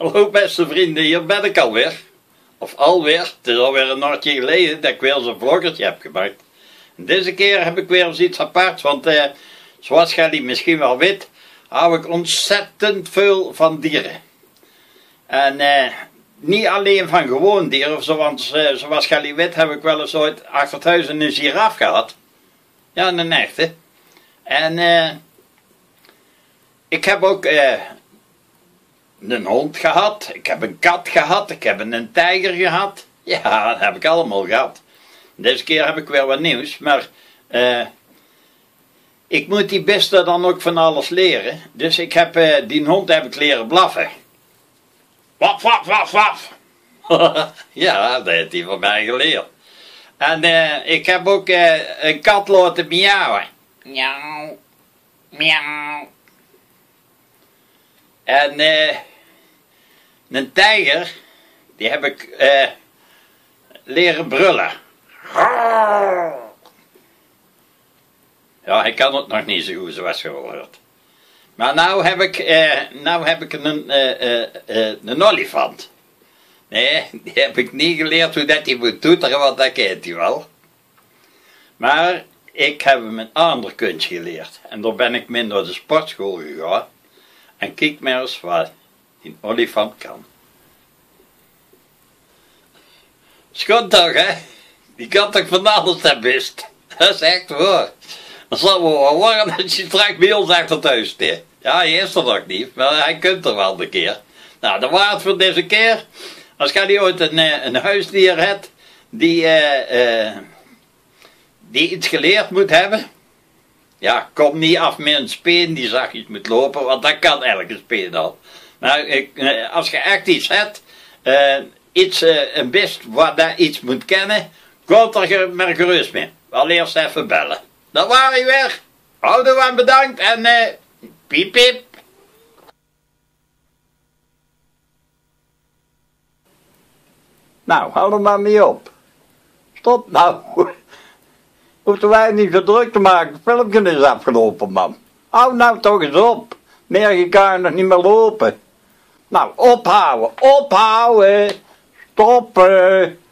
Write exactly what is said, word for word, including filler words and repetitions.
Hallo beste vrienden, hier ben ik alweer. Of alweer, het is alweer een nachtje geleden dat ik weer zo'n vloggertje heb gemaakt. En deze keer heb ik weer eens iets aparts, want eh, zoals jullie misschien wel weet, hou ik ontzettend veel van dieren. En eh, niet alleen van gewoon dieren, of zo, want eh, zoals jullie weet heb ik wel eens ooit achter het huis een giraf gehad. Ja, een echte. En eh, ik heb ook eh, een hond gehad, ik heb een kat gehad, ik heb een tijger gehad. Ja, dat heb ik allemaal gehad. Deze keer heb ik weer wat nieuws, maar uh, ik moet die beesten dan ook van alles leren. Dus ik heb, uh, die hond heb ik leren blaffen. Waf, waf, waf, waf. Ja, dat heeft hij van mij geleerd. En uh, ik heb ook uh, een kat laten miauwen. Miauw, miauw. En uh, een tijger, die heb ik uh, leren brullen. Ja, ik kan het nog niet zo goed zoals je hoort. Maar nou heb ik, uh, nou heb ik een, uh, uh, uh, een olifant. Nee, die heb ik niet geleerd hoe dat hij moet toeteren, want dat kent hij wel. Maar ik heb hem een ander kunstje geleerd. En daar ben ik mee naar de sportschool gegaan. En kijk maar eens wat een olifant kan. Schot toch, hè? Die kan toch van alles dat best. Dat is echt waar. Dan zal wel worden dat je straks bij ons achter het huis staat. Ja, hij is er nog niet, maar hij kunt er wel een keer. Nou, dan was het voor deze keer. Als jij ooit een, een huisdier hebt die, uh, uh, die iets geleerd moet hebben. Ja, kom niet af met een speen die zachtjes moet lopen, want dat kan elke speen al. Maar ik, uh, als je echt iets hebt, uh, iets, uh, een beest wat daar iets moet kennen, kom er maar gerust mee. Wel eerst even bellen. Dan waren we weer. Houden we bedankt en uh, piep piep. Nou, hou er maar niet op. Stop nou. Hoefden wij niet zo druk te maken. Het filmpje is afgelopen, man. Hou nou toch eens op. Meer kan je nog niet meer lopen. Nou, ophouden. Ophouden. Stoppen.